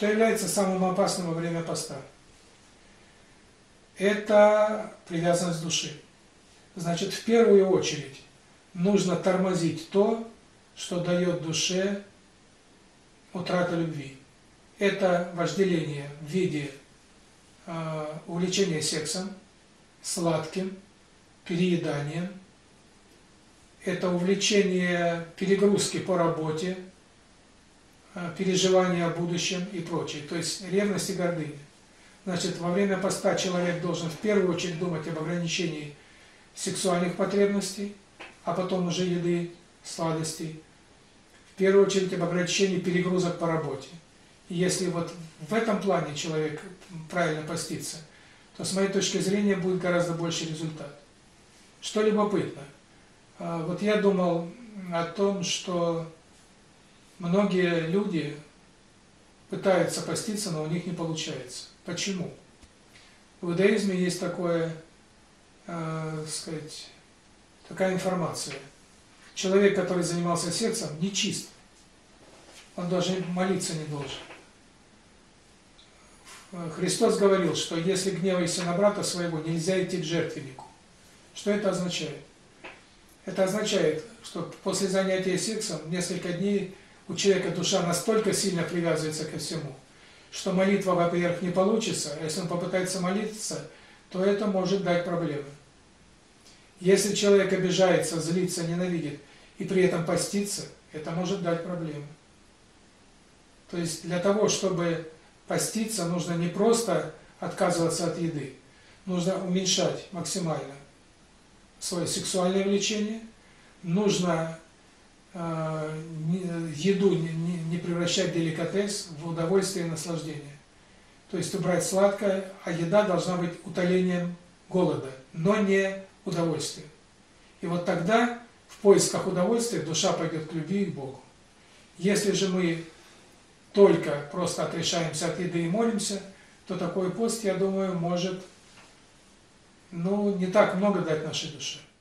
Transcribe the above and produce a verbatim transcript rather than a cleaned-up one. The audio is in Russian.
Что является самым опасным во время поста? Это привязанность души. Значит, в первую очередь нужно тормозить то, что дает душе утрату любви. Это вожделение в виде э, увлечения сексом, сладким, перееданием. Это увлечение перегрузки по работе, э, переживания о будущем и прочее. То есть ревность и гордыня. Значит, во время поста человек должен в первую очередь думать об ограничении сексуальных потребностей, а потом уже еды, сладостей. В первую очередь об ограничении перегрузок по работе. И если вот в этом плане человек правильно постится, то с моей точки зрения будет гораздо больше результат. Что любопытно, вот я думал о том, что многие люди пытаются поститься, но у них не получается. Почему? В иудаизме есть такое, э, сказать, такая информация. Человек, который занимался сексом, нечист. Он даже молиться не должен. Христос говорил, что если гневаешься на брата своего, нельзя идти к жертвеннику. Что это означает? Это означает, что после занятия сексом несколько дней у человека душа настолько сильно привязывается ко всему, что молитва, во-первых, не получится, а если он попытается молиться, то это может дать проблемы. Если человек обижается, злится, ненавидит, и при этом постится, это может дать проблемы. То есть для того, чтобы поститься, нужно не просто отказываться от еды, нужно уменьшать максимально свое сексуальное влечение, нужно э, не, еду не, не превращать в деликатес, в удовольствие и наслаждение. То есть убрать сладкое, а еда должна быть утолением голода, но не удовольствием. И вот тогда в поисках удовольствия душа пойдет к любви и к Богу. Если же мы только просто отрешаемся от еды и молимся, то такой пост, я думаю, может, ну, не так много дать нашей душе.